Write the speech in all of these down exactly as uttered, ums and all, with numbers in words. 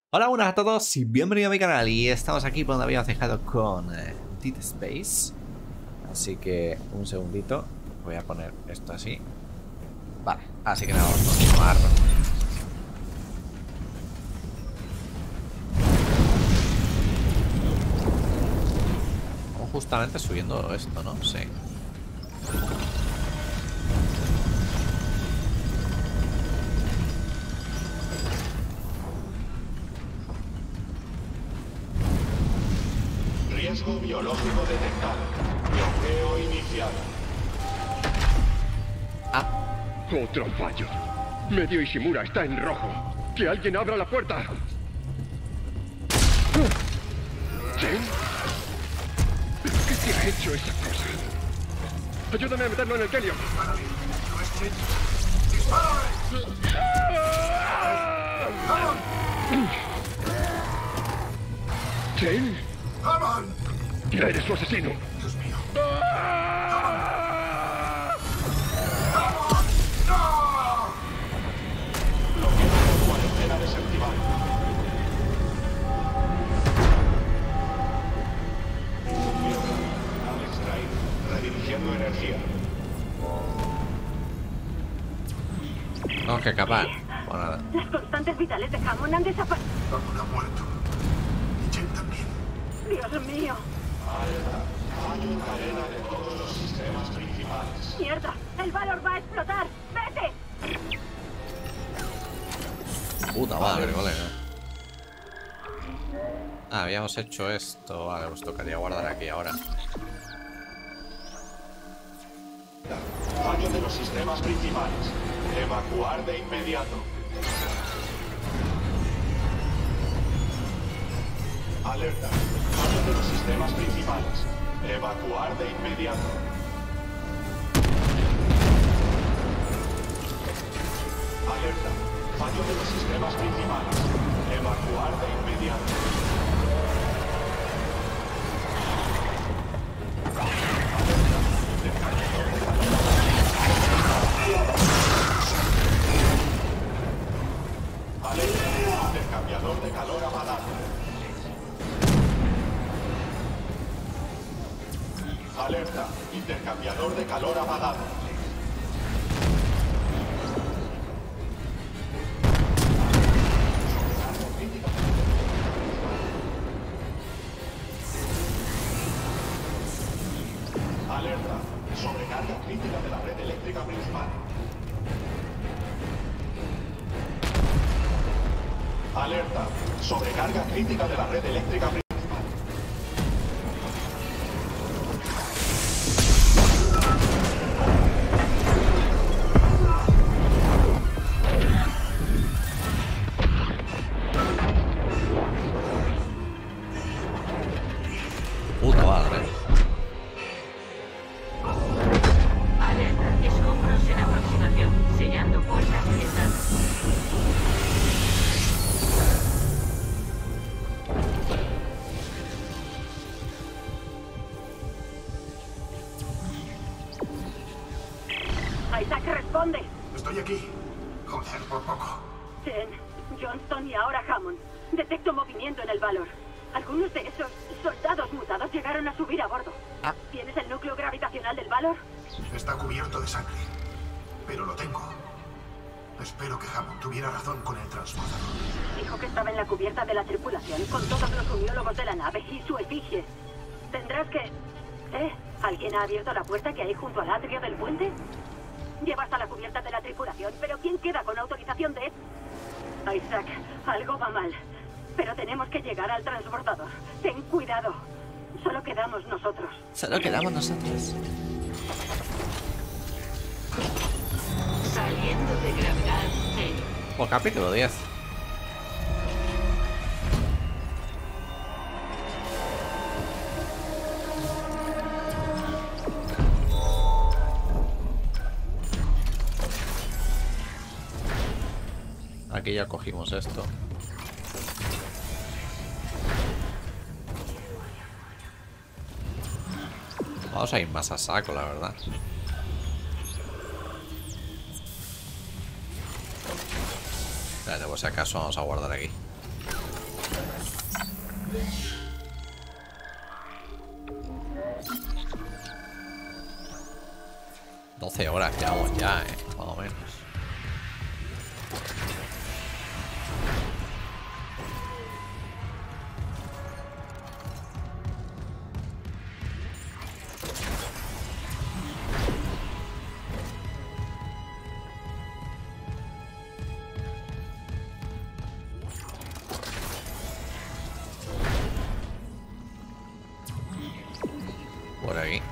Hola, buenas a todos y bienvenidos a mi canal. Y estamos aquí por donde habíamos dejado con eh, Dead Space. Así que un segundito. Voy a poner esto así. Vale, así que nada, vamos a continuar. Vamos justamente subiendo esto, ¿no? Sí. Riesgo biológico detectado. Bloqueo iniciado. Ah, Otro fallo. Medio Ishimura está en rojo. ¡Que alguien abra la puerta! ¿Quién? ¿Pero qué te ha hecho esa cosa? ¡Ayúdame a meterlo en el Kelio! ¿Quién? ¡Eres su asesino! Dios mío. Bloqueo cuarentena desactivado. Al extraír. Redirigiendo energía. tenemos que escapar. Pues nada. Las constantes vitales de Hammond han desaparecido. Hammond ha muerto. Y Jen también. Dios mío. Fallo en cadena de todos los sistemas principales. ¡Mierda! ¡El Valor va a explotar! ¡Vete! Puta madre, colega. Ah, habíamos hecho esto. Vale, pues tocaría guardar aquí ahora. Fallo de los sistemas principales. Evacuar de inmediato. Alerta. Fallo de los sistemas principales. Evacuar de inmediato. Alerta. Fallo de los sistemas principales. Evacuar de inmediato. Alerta. Intercambiador de calor apagado. Alerta. Intercambiador de calor apagado. Alerta. Sobrecarga crítica de la red eléctrica principal. Alerta. Sobrecarga crítica de la red eléctrica principal. Puta madre. Alerta, escombros en aproximación, sellando puertas y ventanas. Isaac, responde. Estoy aquí. Joder, por poco. Jen, Johnston y ahora Hammond. Detecto movimiento en el Valor. Algunos de esos soldados mutados llegaron a subir a bordo. Ah. ¿Tienes el núcleo gravitacional del Valor? Está cubierto de sangre. Pero lo tengo. Espero que Hammond tuviera razón con el transportador. Dijo que estaba en la cubierta de la tripulación con todos los uniólogos de la nave y su efigie. Tendrás que... ¿Eh? ¿Alguien ha abierto la puerta que hay junto al atrio del puente? Lleva hasta la cubierta de la tripulación, pero ¿quién queda con autorización de...? Isaac, algo va mal. Pero tenemos que llegar al transbordador. Ten cuidado. Solo quedamos nosotros. Solo quedamos nosotros. Saliendo de gravedad cero. Por capítulo diez. Aquí ya cogimos esto. Vamos a ir más a saco, la verdad. Espérate, por si acaso vamos a guardar aquí. doce horas llevamos ya, eh, más o menos. Por aquí.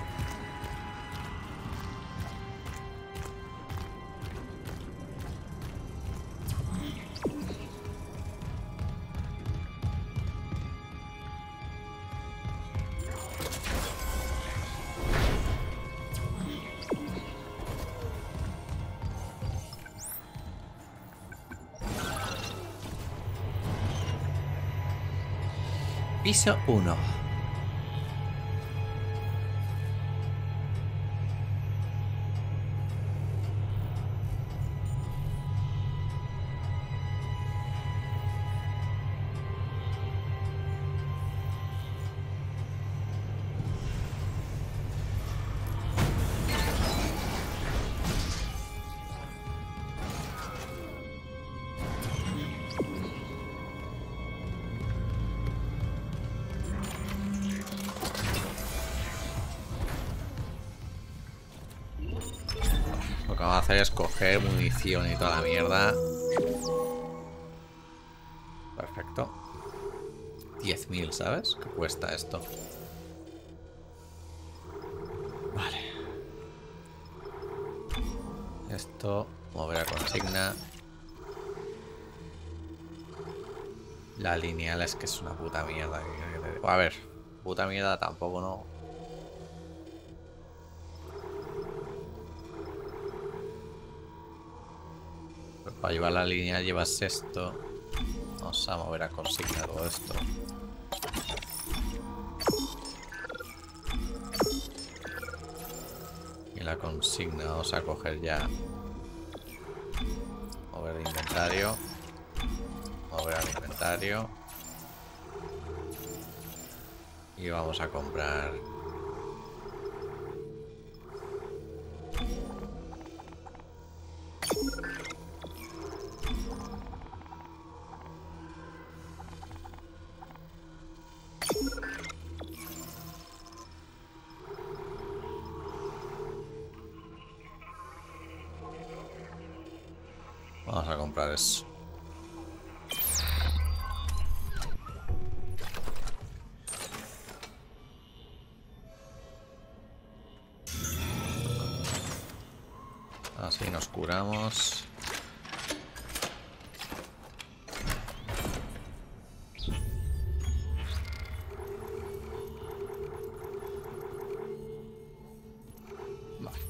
Piso uno. Lo que vamos a hacer es coger munición y toda la mierda. Perfecto. diez mil, ¿sabes? ¿Qué cuesta esto? Vale. Esto, mover a consigna. La lineal es que es una puta mierda. A ver, puta mierda tampoco, ¿no? Para llevar la línea llevas esto. Vamos a mover a consigna todo esto. Y la consigna vamos a coger ya. Mover el inventario. Mover al inventario. Y vamos a comprar. Vamos a comprar eso. Así nos curamos. Vale.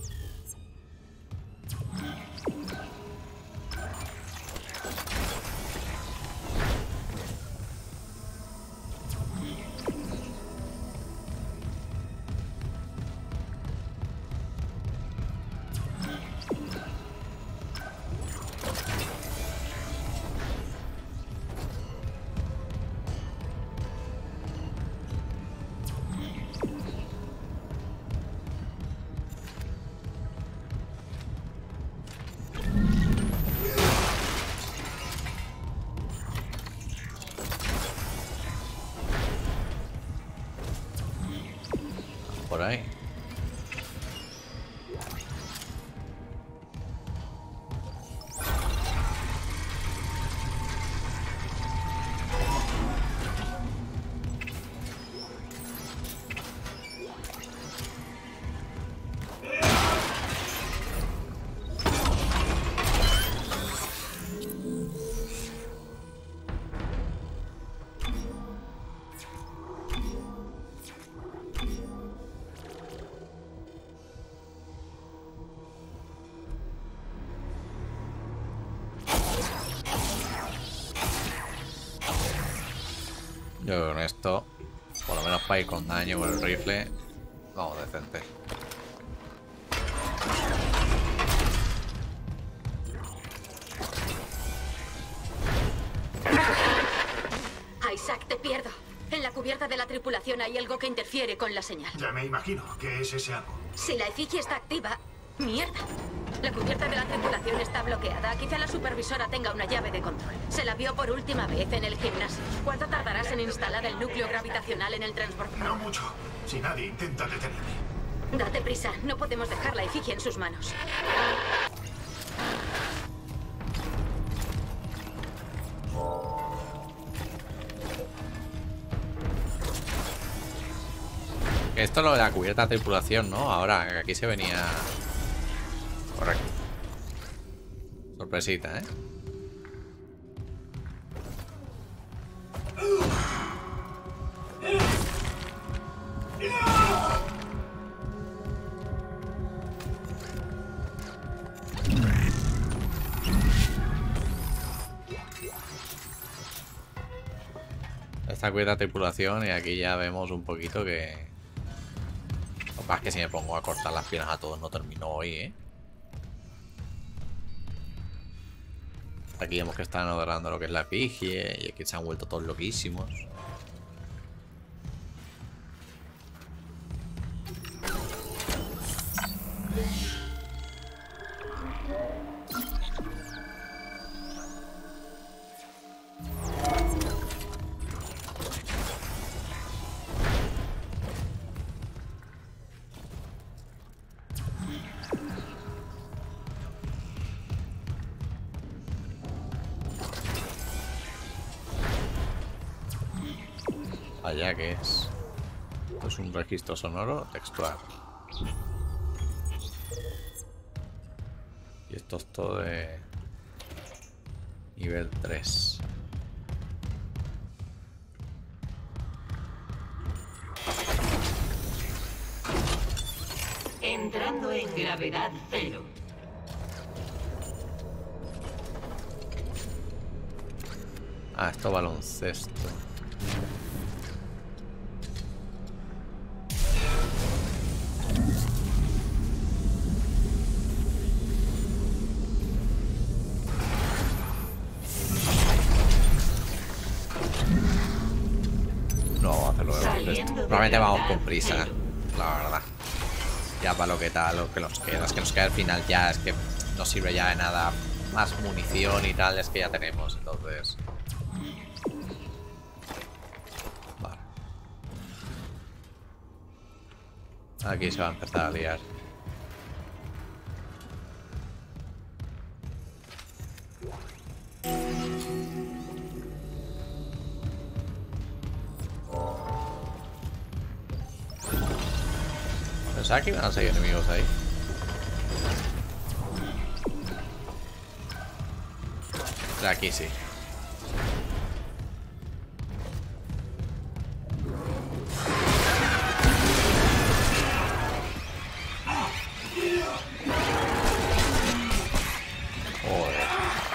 Por ahí. Yo creo que con esto, por lo menos para ir con daño con el rifle, vamos decente. Isaac, te pierdo. En la cubierta de la tripulación hay algo que interfiere con la señal. Ya me imagino que es ese algo. Si la efigie está activa... ¡Mierda! La cubierta de la tripulación está bloqueada. Quizá la supervisora tenga una llave de control. Se la vio por última vez en el gimnasio. ¿Cuánto tardarás en instalar el núcleo gravitacional en el transbordador? No mucho. Si nadie intenta detenerme. Date prisa. No podemos dejar la efigie en sus manos. Esto es lo de la cubierta de tripulación, ¿no? Ahora, que aquí se venía... Correcto. Sorpresita, ¿eh? Esta cubierta de tripulación y aquí ya vemos un poquito que... Lo que pasa es que si me pongo a cortar las piernas a todos no termino hoy, ¿eh? Aquí vemos que están adorando lo que es la efigie y aquí se han vuelto todos loquísimos. Allá que es. Esto es un registro sonoro textual. Y esto es todo de nivel tres. Entrando en gravedad cero. Ah, esto baloncesto. Probablemente vamos con prisa, la verdad. Ya para lo que tal, lo que nos queda. Es que nos queda al final ya, es que no sirve ya de nada. Más munición y tal, es que ya tenemos, entonces. Vale. Aquí se va a empezar a liar. Pensaba que iban a seguir enemigos ahí. De aquí sí. Joder.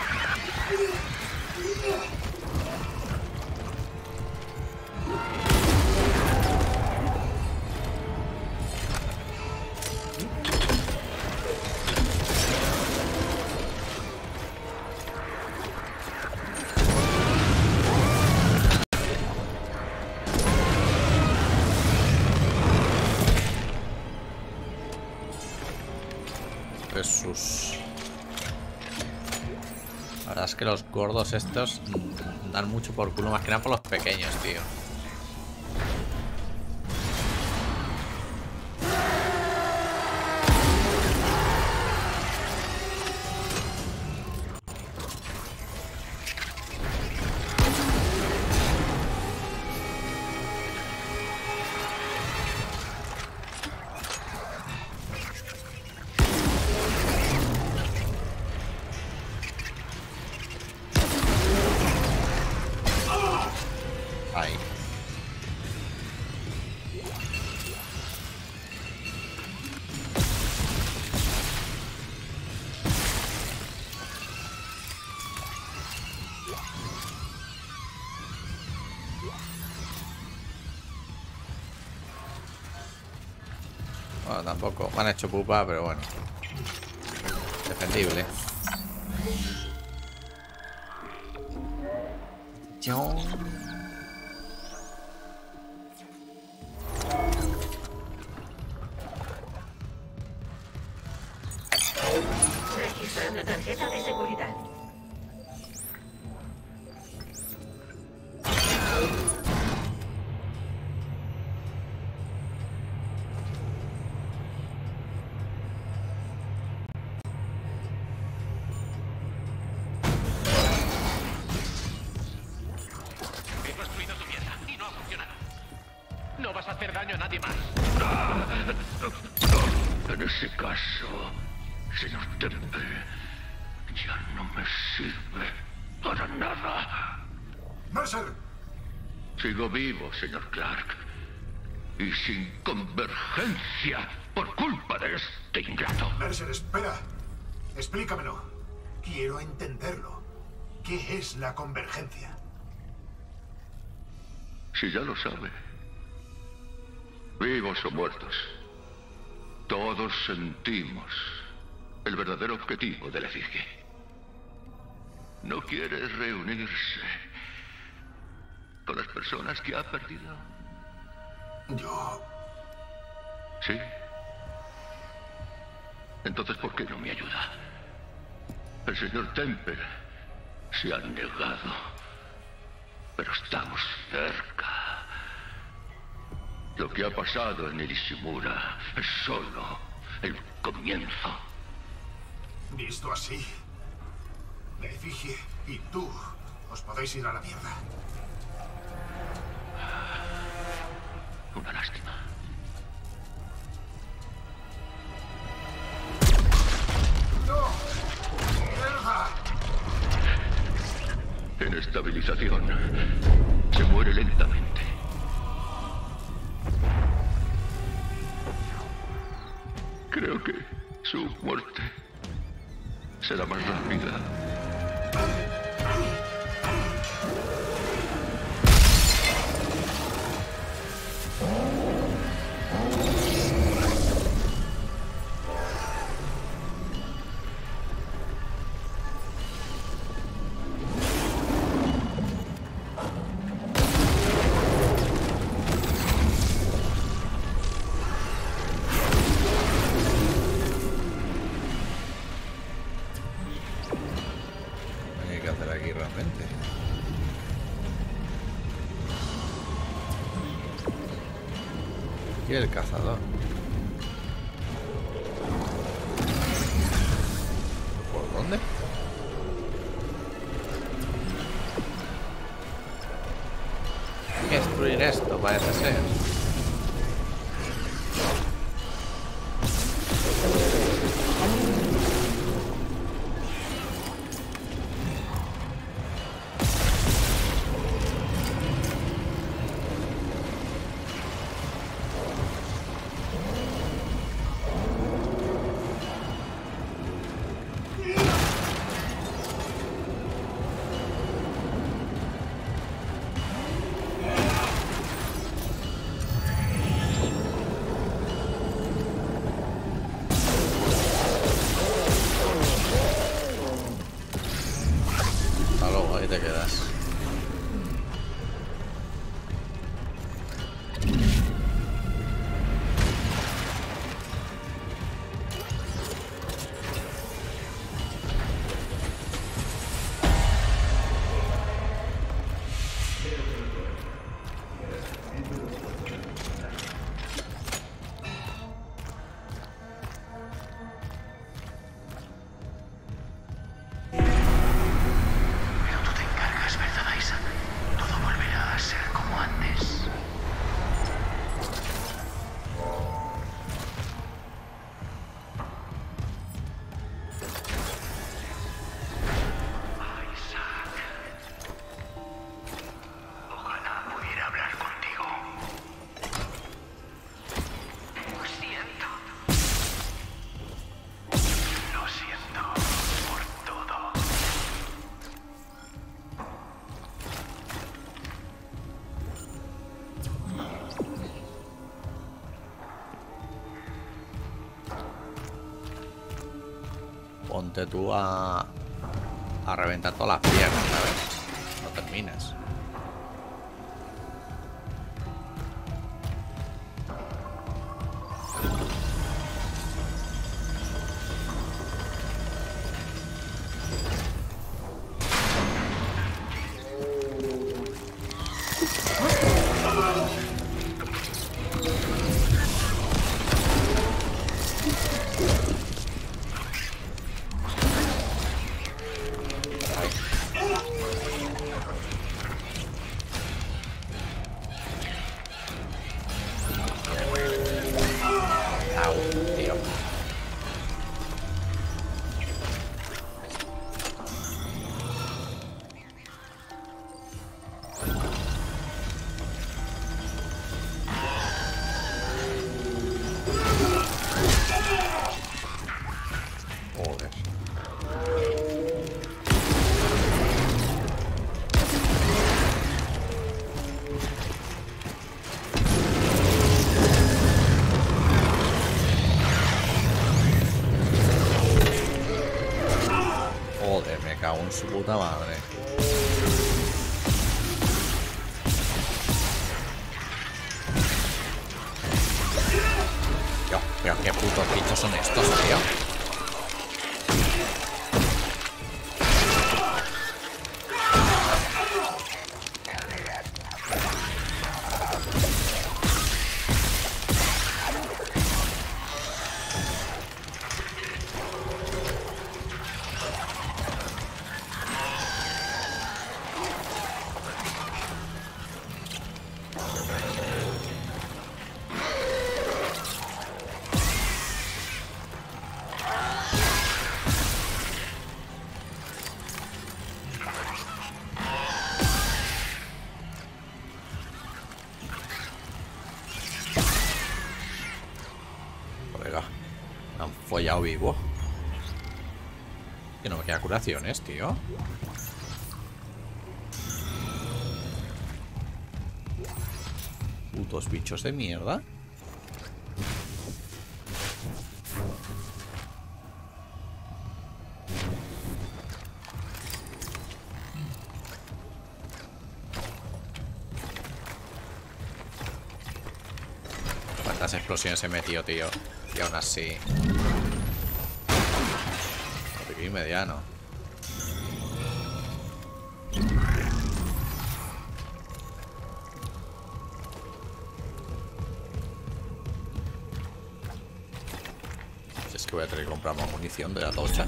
Jesús. La verdad es que los gordos estos dan mucho por culo, más que nada por los pequeños, tío. Ahí. Bueno, tampoco me han hecho pupa, pero bueno. Defendible. Yo... hace caso, señor Temple. Ya no me sirve para nada. ¡Mercer! Sigo vivo, señor Clark. Y sin convergencia por culpa de este ingrato. Mercer, espera. Explícamelo. Quiero entenderlo. ¿Qué es la convergencia? Si ya lo sabe. Vivos o muertos, todos sentimos el verdadero objetivo de la efigie. ¿No quiere reunirse con las personas que ha perdido? Yo... ¿Sí? Entonces, ¿por qué no me ayuda? El señor Temple se ha negado, pero estamos cerca. Lo que ha pasado en el Ishimura es solo el comienzo. Visto así, la efigie y tú os podéis ir a la mierda. Una lástima. ¡No! ¡Mierda! En estabilización, se muere lentamente. Creo que su muerte será más rápida. ¿Qué hay que hacer aquí realmente? Y el cazador. ¿Por dónde? Hay que destruir esto, parece ser. Hasta luego, ahí te quedas. Pero tú te encargas, ¿verdad, Isaac? Todo volverá a ser como antes. Isaac. Ojalá pudiera hablar contigo. Lo siento. Lo siento por todo. Ponte tú a... a reventar todas las piernas, ¿sabes? No terminas. Au, tío. su puta madre. Tío, pero qué putos bichos son estos, tío. Follado vivo. Que no me queda curaciones, tío. Putos bichos de mierda. ¿Cuántas explosiones he metido, tío? Y aún así... Aquí mediano. Si es que voy a tener que comprar más munición de la tocha.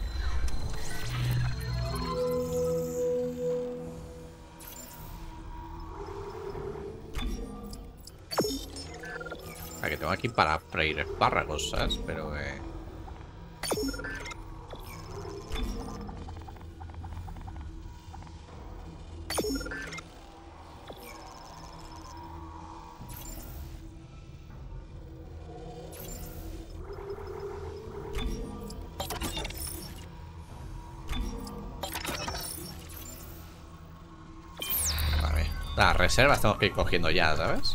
Que tengo aquí para freír espárragos, ¿sabes? Pero eh... vale. Las reservas tengo que ir cogiendo ya, ¿sabes?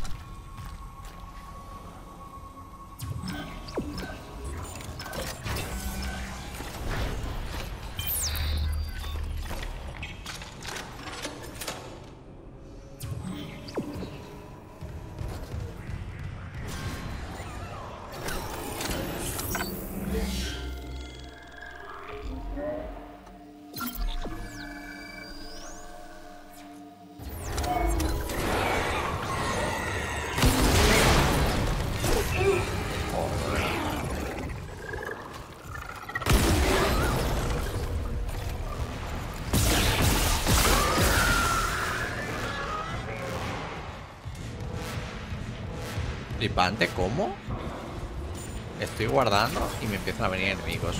Flipante, ¿cómo? Estoy guardando y me empiezan a venir enemigos.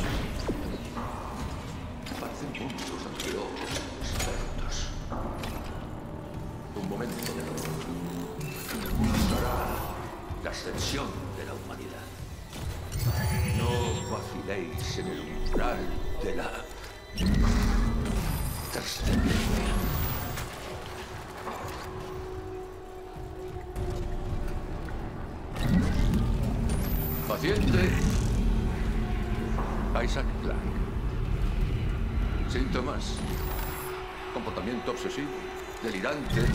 Parecen muchos angeólogos expertos. Un momento de dolor. Mostrará la ascensión de la humanidad. No vaciléis en el umbral de la trascendencia. Paciente Isaac Clarke. Síntomas: comportamiento obsesivo, delirante.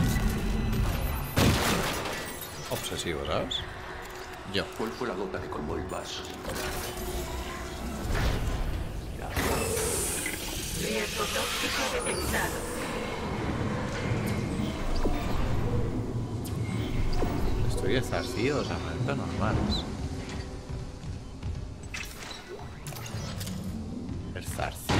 Obsesivo, ¿sabes? Yo. ¿Cuál fue la gota que colmó el vaso? Riesgo tóxico detectado. Estoy estarcido, o sea, momentos normales. Estarcido.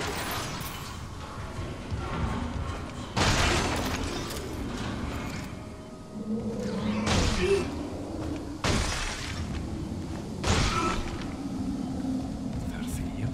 Estarcido.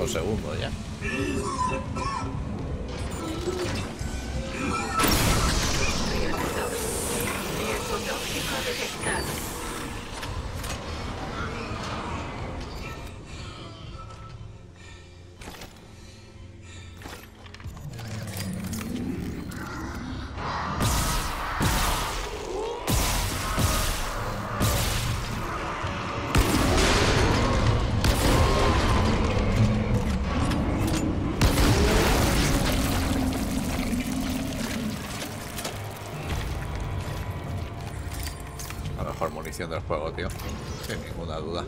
dos segundos ya. Riesgo tóxico detectado. Del juego, tío, sin ninguna duda.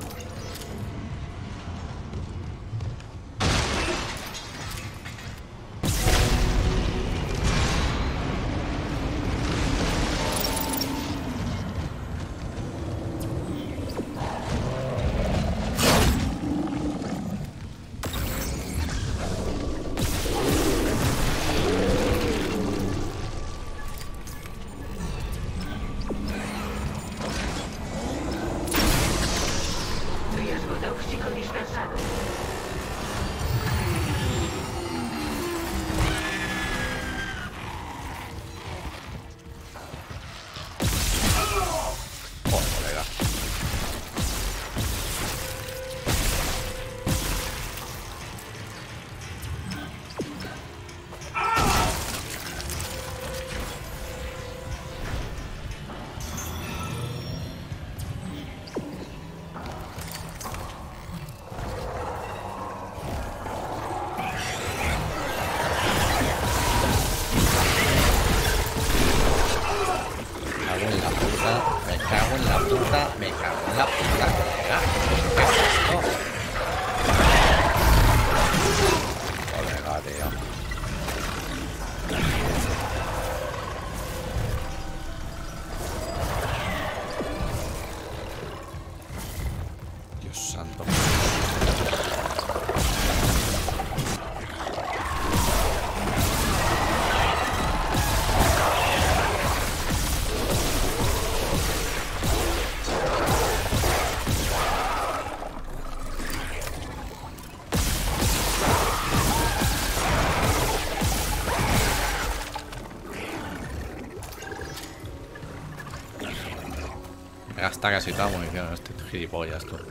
Gasta casi toda munición este gilipollas, tú.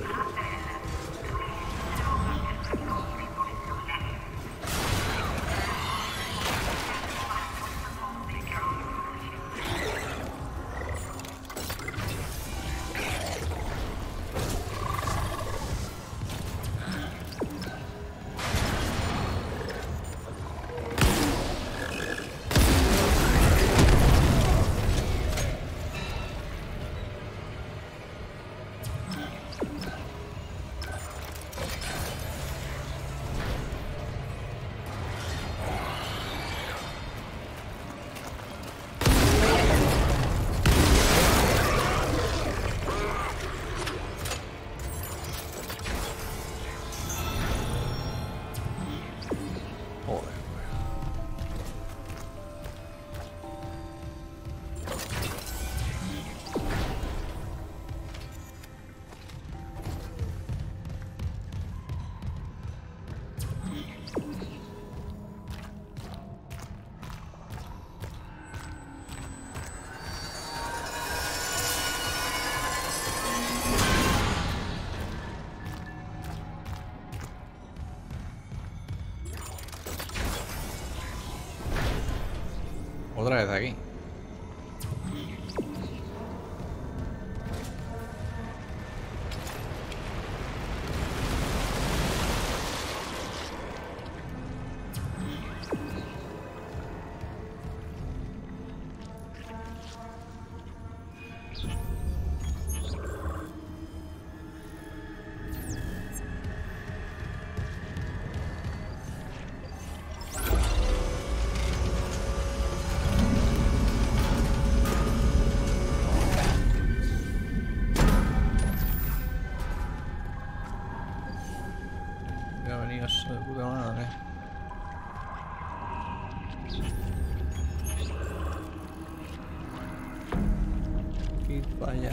Otra vez aquí. Bienvenidos de puta madre. Aquí para allá.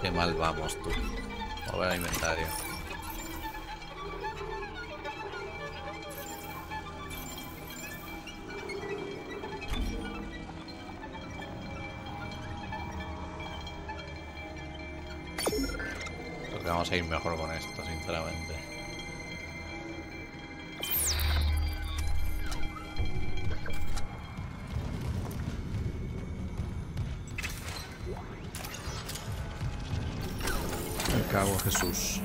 Qué mal vamos, tú. Volver al inventario. Creo que vamos a ir mejor con esto, sinceramente. Me cago en Jesús.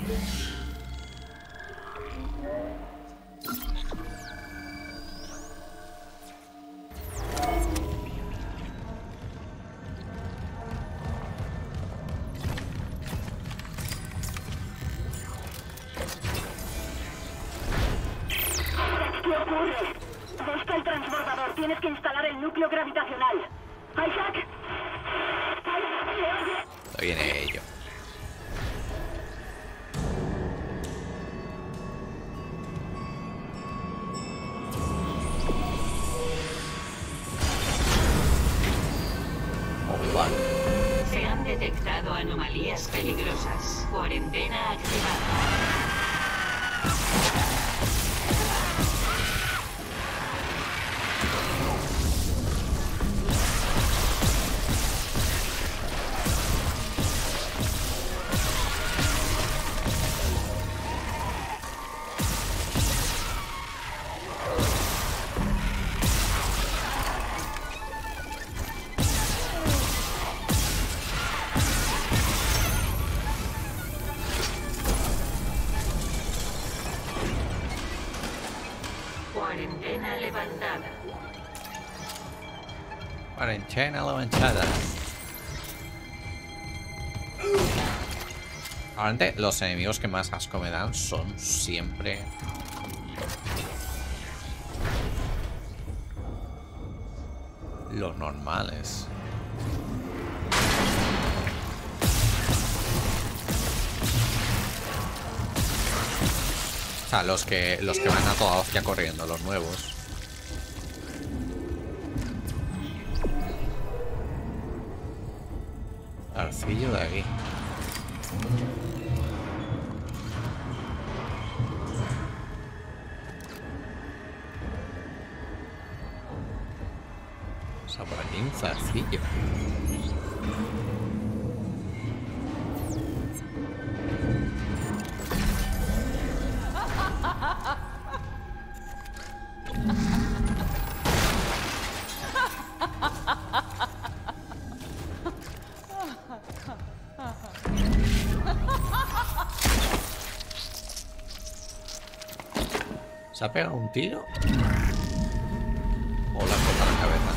¿Qué ocurre? Busca el transbordador. Tienes que instalar el núcleo gravitacional. Isaac. Ahí viene ello. Se han detectado anomalías peligrosas. Cuarentena activada. Cuarentena levantada. Cuarentena levantada. Realmente los enemigos que más asco me dan son siempre los normales. O sea, los que los que van a toda hostia corriendo, los nuevos. Arcillo de aquí. O sea, por aquí un zarcillo. ¿Se ha pegado un tiro? ¿O le ha cortado la cabeza?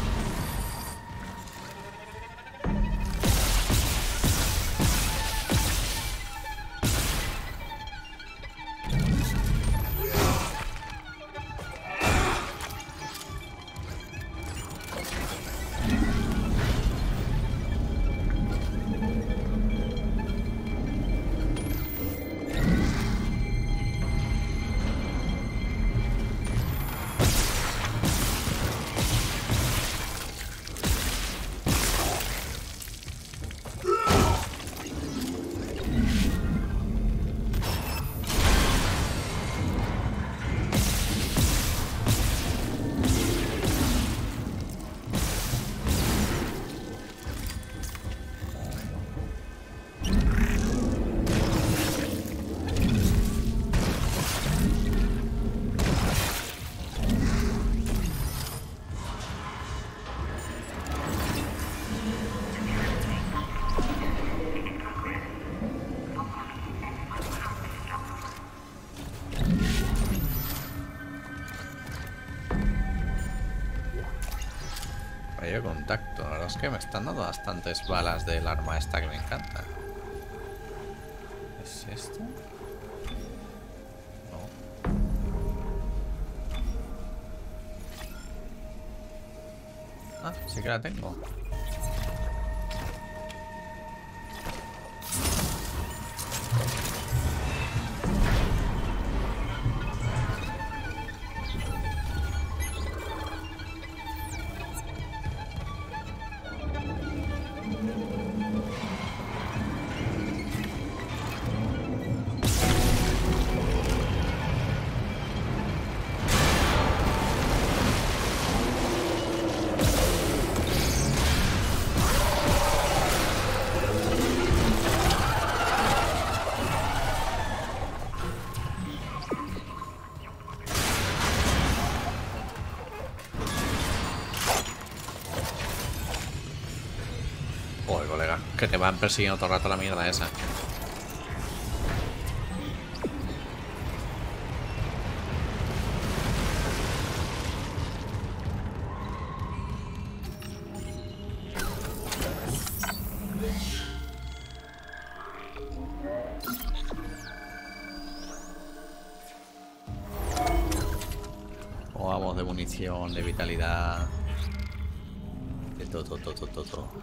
Rayo de contacto. La verdad es que me están dando bastantes balas del arma esta que me encanta. ¿Es esto? No. Ah, sí que la tengo. colega. Que te van persiguiendo todo el rato la mierda esa. O vamos de munición, de vitalidad. De todo, todo, todo, todo, todo.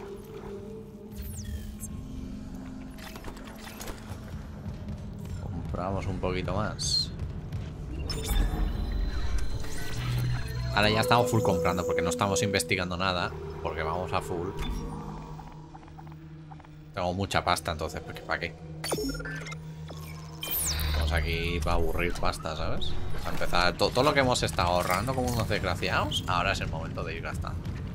Compramos un poquito más. Ahora ya estamos full comprando porque no estamos investigando nada. Porque vamos a full. Tengo mucha pasta, entonces, pues, ¿para qué? Estamos aquí para aburrir pasta, ¿sabes? Para empezar, todo, todo lo que hemos estado ahorrando como unos desgraciados, ahora es el momento de ir gastando.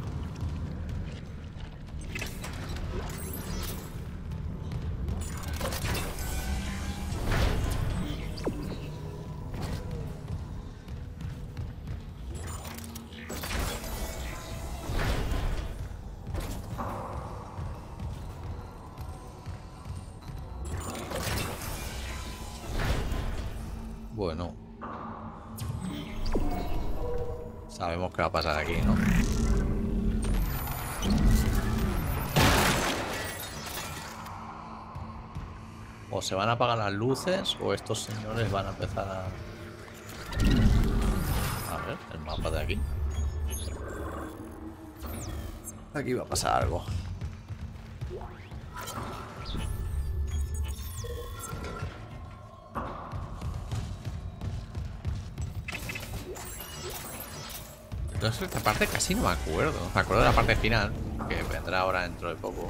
Bueno, sabemos qué va a pasar aquí, ¿no? O se van a apagar las luces o estos señores van a empezar a... A ver, el mapa de aquí. Aquí va a pasar algo. Entonces esta parte casi no me acuerdo. Me acuerdo de la parte final, que vendrá ahora dentro de poco.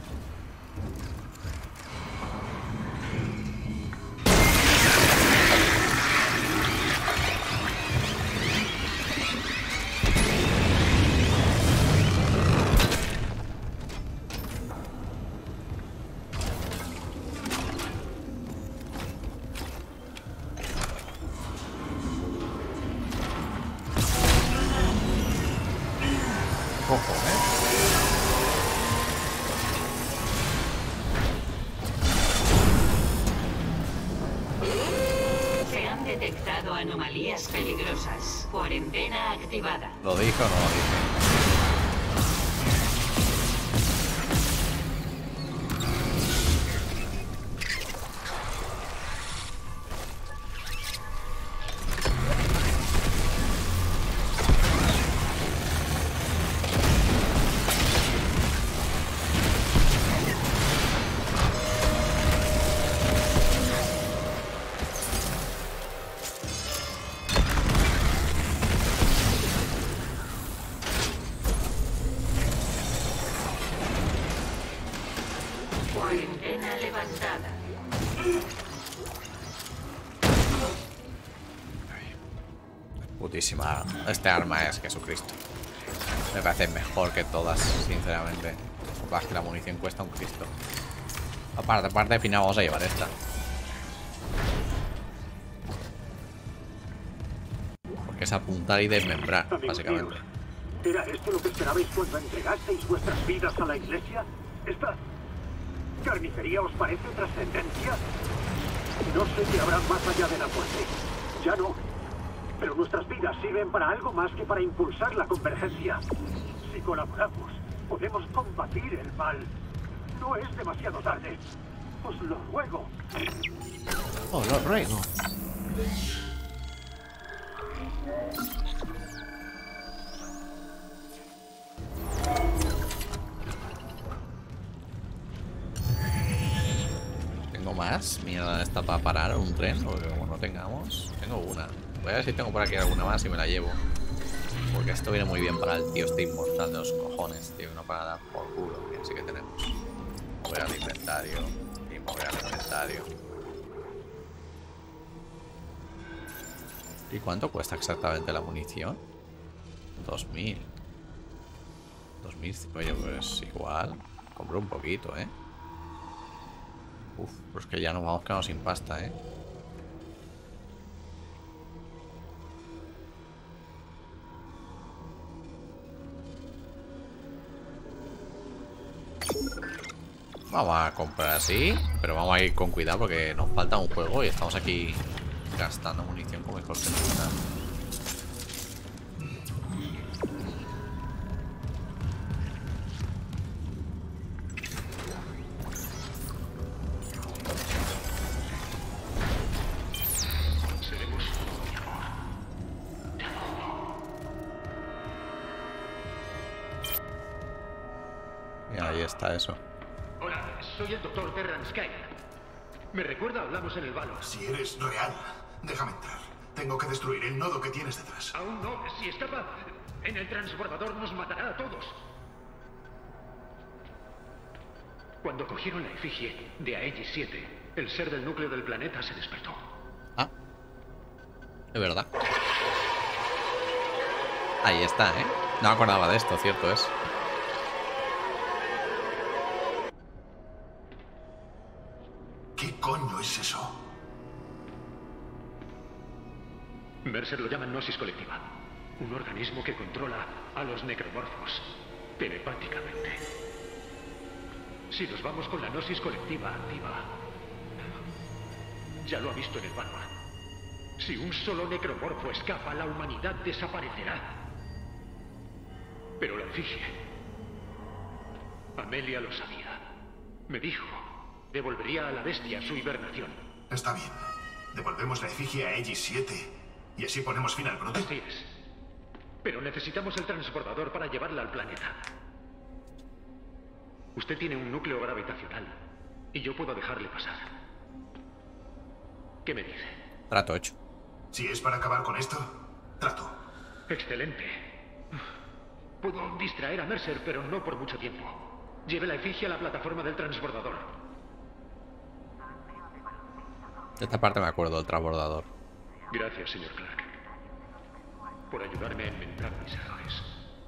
Ojo, ¿eh? Se han detectado anomalías peligrosas. Cuarentena activada. ¿Lo dijo o no lo dijo? Cuarentena levantada. Putísima. Este arma es Jesucristo. Me parece mejor que todas, sinceramente. Capaz que la munición cuesta un Cristo. Aparte, aparte, al final vamos a llevar esta. Porque es apuntar y desmembrar, Amigos básicamente. míos, ¿era esto lo que esperabais cuando entregasteis vuestras vidas a la iglesia? ¿Esta carnicería os parece trascendencia? No sé qué habrá más allá de la muerte. Ya no. Pero nuestras vidas sirven para algo más que para impulsar la convergencia. Si colaboramos, podemos combatir el mal. No es demasiado tarde. Os lo ruego. Oh, lo ruego. ¿Tengo más? Mierda, esta para parar un tren, porque como no tengamos... Tengo una. Voy a ver si tengo por aquí alguna más y me la llevo. Porque esto viene muy bien para el tío este inmortal de los cojones, tío. No para dar por culo, que sí que tenemos. Voy al inventario. Y voy al inventario. ¿Y cuánto cuesta exactamente la munición? dos mil. dos mil. Oye, pues igual. Compro un poquito, ¿eh? Uf, pues que ya nos vamos quedando sin pasta, ¿eh? Vamos a comprar así, pero vamos a ir con cuidado porque nos falta un juego y estamos aquí gastando munición como mejor que nunca. Y ahí está eso. Hola, soy el doctor Terran Skyler. ¿Me recuerda? Hablamos en el valo. Si eres real, déjame entrar. Tengo que destruir el nodo que tienes detrás. Aún no. Si escapa en el transbordador nos matará a todos. Cuando cogieron la efigie de Aegis siete, el ser del núcleo del planeta se despertó. Ah, es verdad. Ahí está, ¿eh? No me acordaba de esto, cierto es. ¿Qué coño es eso? Mercer lo llama gnosis colectiva. Un organismo que controla a los necromorfos telepáticamente. Si nos vamos con la gnosis colectiva activa, ya lo ha visto en el Vanguard. Si un solo necromorfo escapa, la humanidad desaparecerá. Pero la efigie, Amelia lo sabía. Me dijo, devolvería a la bestia su hibernación. Está bien. Devolvemos la efigie a Aegis siete y así ponemos fin al brote. Así es. Pero necesitamos el transbordador para llevarla al planeta. Usted tiene un núcleo gravitacional y yo puedo dejarle pasar. ¿Qué me dice? Trato hecho. Si es para acabar con esto, trato. Excelente. Puedo distraer a Mercer, pero no por mucho tiempo. Lleve la efigie a la plataforma del transbordador. De esta parte me acuerdo del transbordador. Gracias, señor Clark, por ayudarme a inventar mis errores.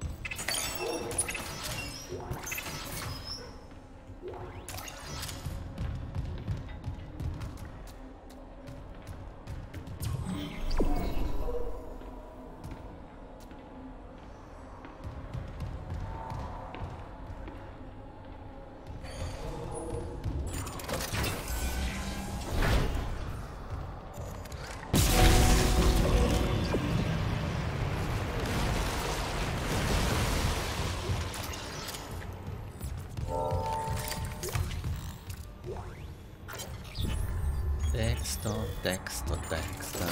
Texto, texto, texto.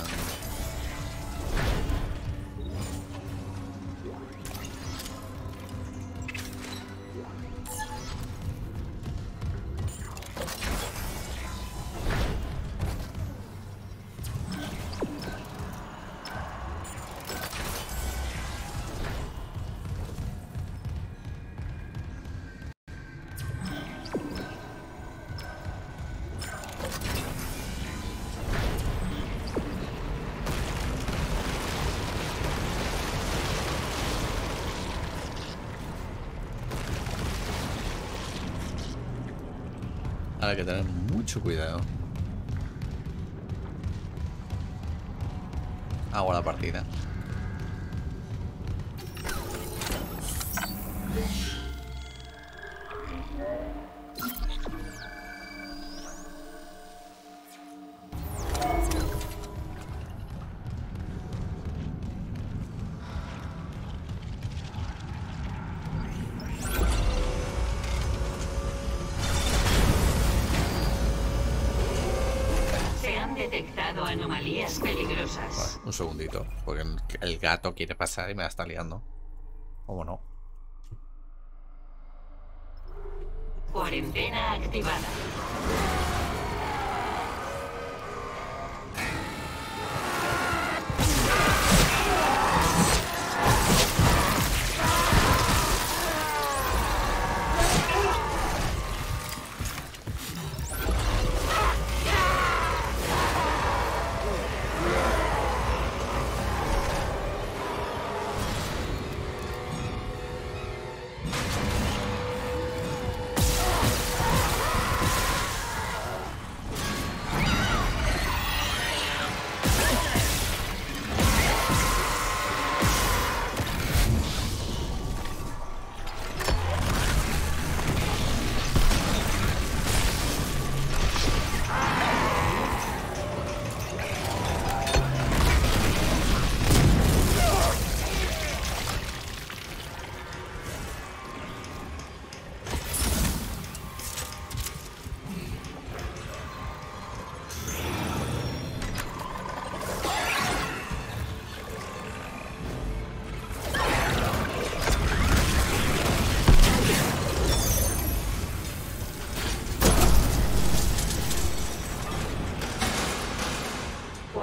Ahora hay que tener mucho cuidado. Hago la partida. Detectado anomalías peligrosas. Vale, un segundito, porque el gato quiere pasar y me la está liando. ¿Cómo no? Cuarentena activada.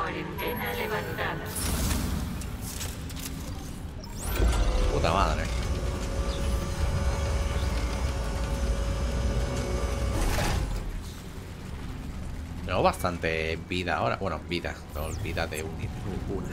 Cuarentena levantada. Puta madre. Tengo bastante vida ahora. Bueno, vida. No, vida de unir una.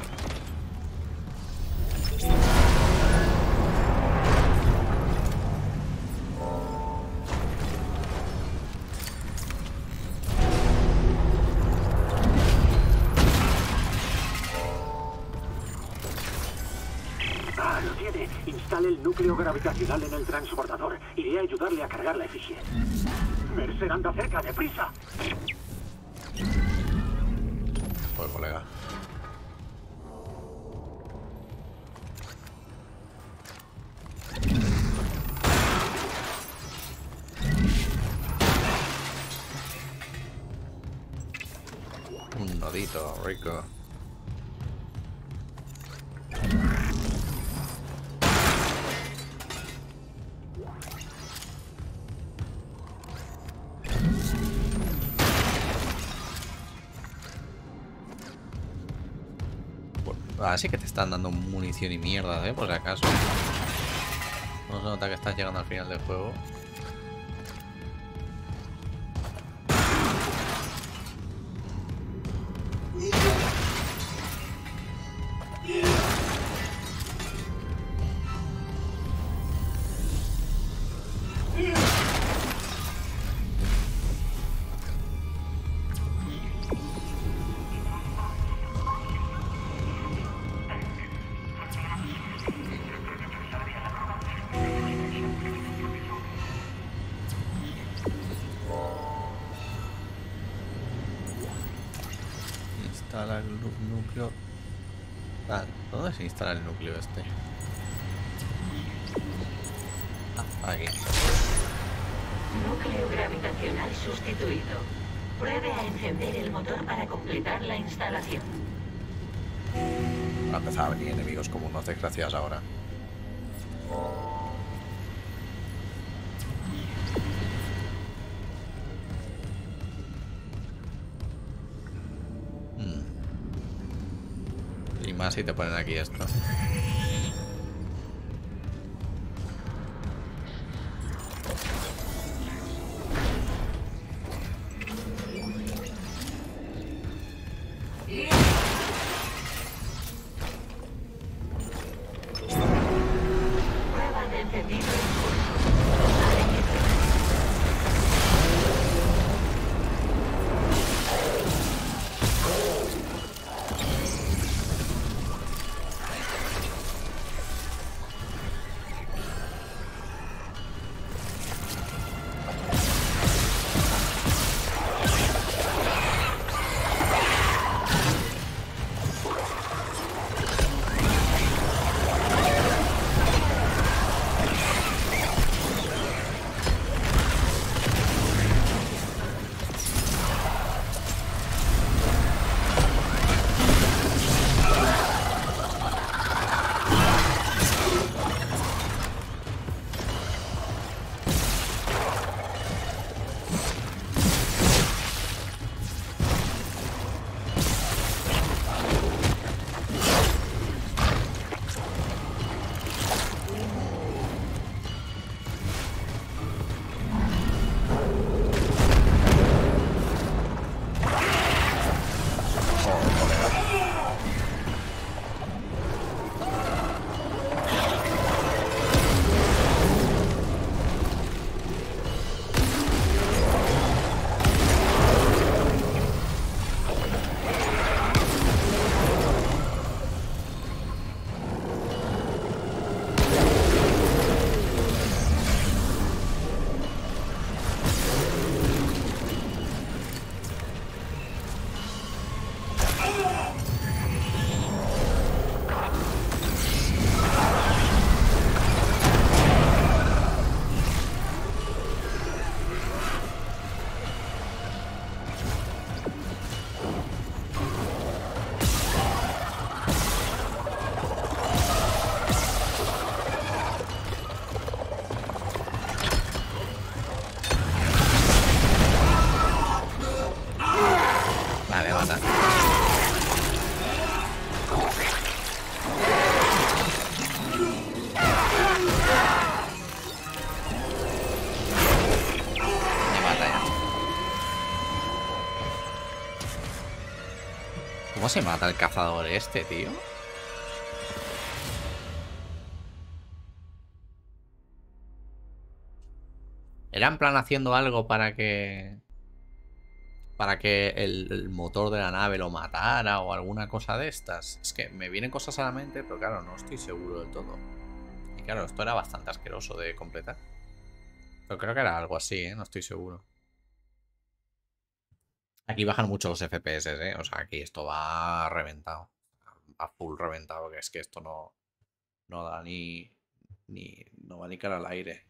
Ah, lo tiene. Instale el núcleo gravitacional en el transbordador. Iré a ayudarle a cargar la efigie. Mercer anda cerca, deprisa. Pues colega. Un nodito rico. Así que te están dando munición y mierda, ¿eh? Por si acaso. No se nota que estás llegando al final del juego. Instala el núcleo. Ah, ¿dónde se instala el núcleo este? Ah, aquí. Núcleo gravitacional sustituido. Pruebe a encender el motor para completar la instalación. Va a empezar a venir enemigos como unos desgraciados ahora. Hmm. Y más si te ponen aquí esto. Prueba de encendido en curso. ¿Cómo se mata el cazador este, tío? ¿Era en plan haciendo algo para que... para que el, el motor de la nave lo matara o alguna cosa de estas? Es que me vienen cosas a la mente, pero claro, no estoy seguro del todo. Y claro, esto era bastante asqueroso de completar. Pero creo que era algo así, ¿eh? No estoy seguro. Aquí bajan mucho los F P S, ¿eh? O sea, aquí esto va reventado. A full reventado, que es que esto no... no da ni... ni... no va ni cara al aire.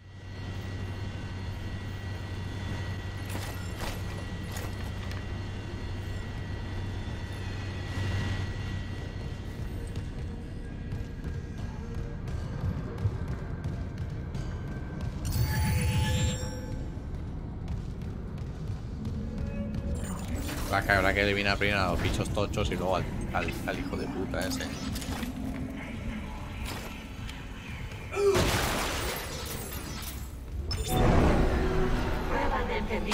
La que habrá que eliminar primero a los bichos tochos y luego al, al, al hijo de puta ese. Prueba de encendido.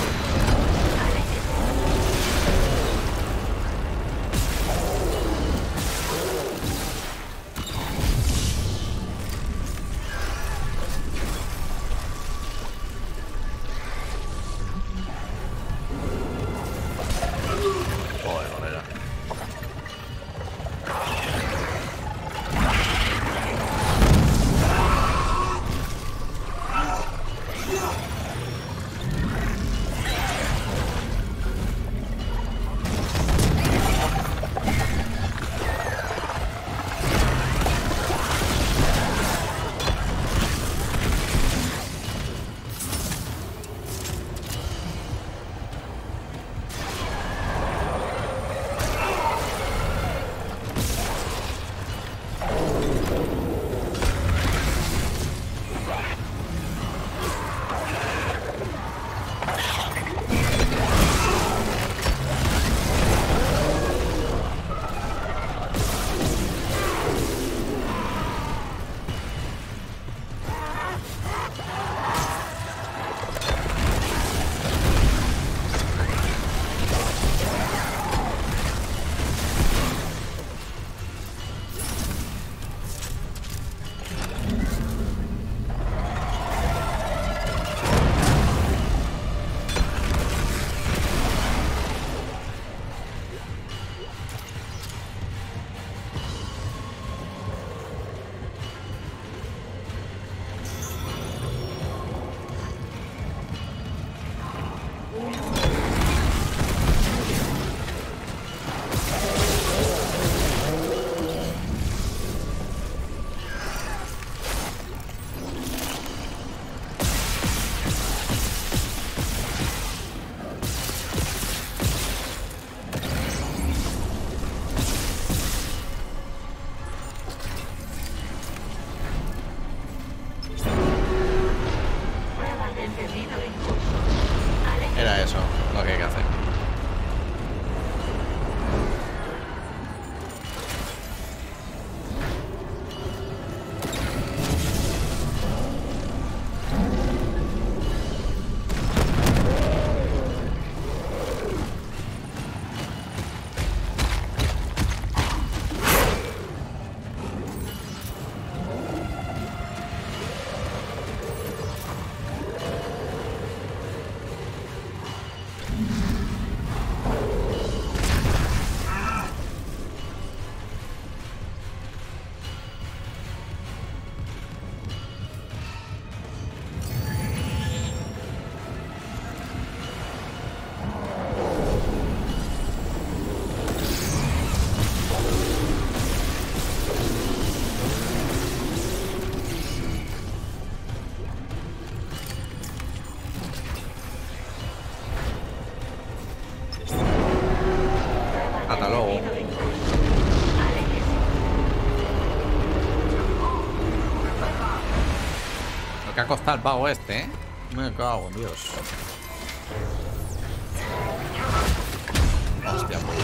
Era eso lo que hay que hacer. Hasta luego. Lo que ha costado el pavo este, ¿eh? Me cago en Dios. Hostia, pues.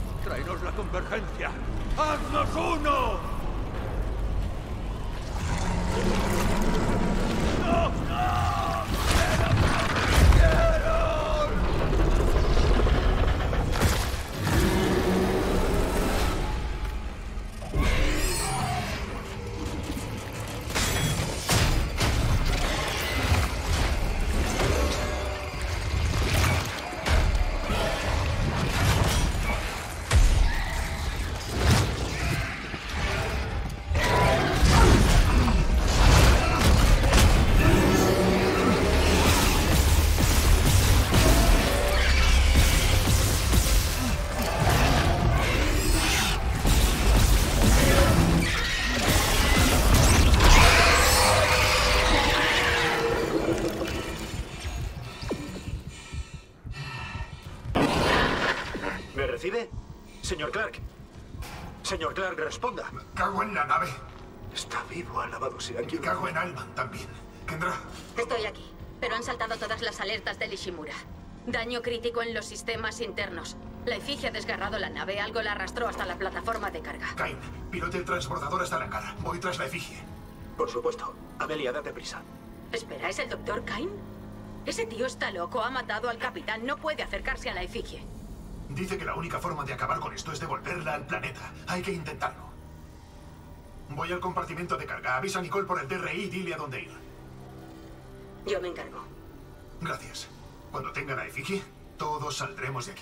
¡Traeros la convergencia! ¡Haznos uno! ¿Me recibe? Señor Clark. Señor Clark, responda. Me cago en la nave. Está vivo, alabado sea Me quien... cago en Alman también. Kendra. Estoy aquí, pero han saltado todas las alertas del Ishimura. Daño crítico en los sistemas internos. La efigie ha desgarrado la nave, algo la arrastró hasta la plataforma de carga. Kain, pilote el transbordador hasta la cara. Voy tras la efigie. Por supuesto. Amelia, date prisa. Espera, ¿es el doctor Kain? Ese tío está loco, ha matado al capitán, no puede acercarse a la efigie. Dice que la única forma de acabar con esto es devolverla al planeta. Hay que intentarlo. Voy al compartimento de carga. Avisa a Nicole por el D R I y dile a dónde ir. Yo me encargo. Gracias. Cuando tenga la efigie, todos saldremos de aquí.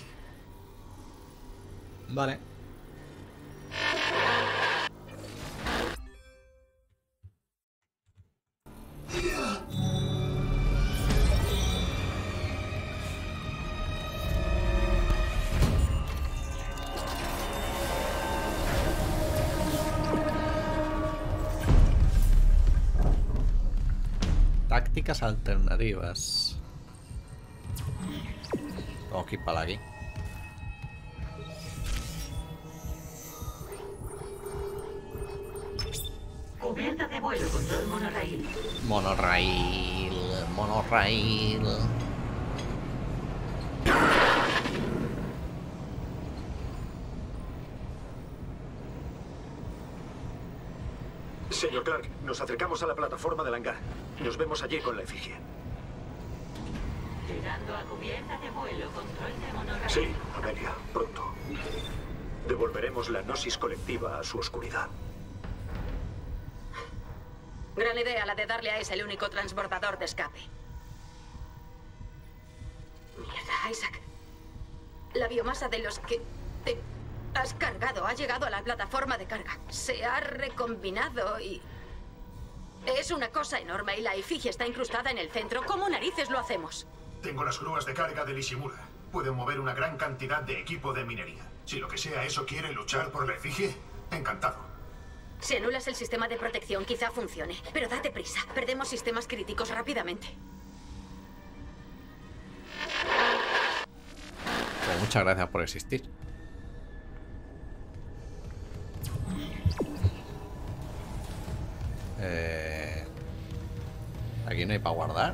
Vale. Tácticas alternativas. Tengo que ir para aquí. Cubierta de vuelo, control monoraíl. Monorail, monorail. Señor Clark, nos acercamos a la plataforma del hangar. Nos vemos allí con la efigie. Llegando a cubierta de vuelo, control de monoraíl. Sí, Amelia, pronto. Devolveremos la gnosis colectiva a su oscuridad. Gran idea la de darle a ese el único transbordador de escape. Mierda, Isaac. La biomasa de los que te has cargado ha llegado a la plataforma de carga. Se ha recombinado y... es una cosa enorme y la efigie está incrustada en el centro. ¿Cómo narices lo hacemos? Tengo las grúas de carga del Ishimura. Pueden mover una gran cantidad de equipo de minería. Si lo que sea eso quiere luchar por la efigie, encantado. Si anulas el sistema de protección, quizá funcione. Pero date prisa. Perdemos sistemas críticos rápidamente. Pues muchas gracias por existir. Eh... Aquí no hay para guardar.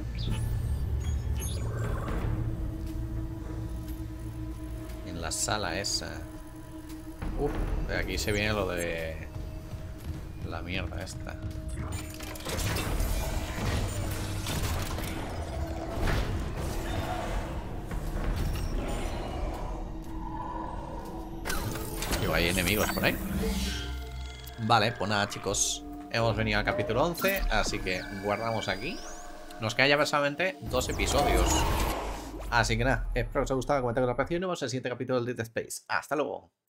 En la sala esa. Uf, de aquí se viene lo de... la mierda esta. Y hay enemigos por ahí. Vale, pues nada, chicos. Hemos venido al capítulo once, así que guardamos aquí. Nos quedan ya personalmente dos episodios. Así que nada, espero que os haya gustado, comentad con la operación y nos vemos en el siguiente capítulo del Dead Space. Hasta luego.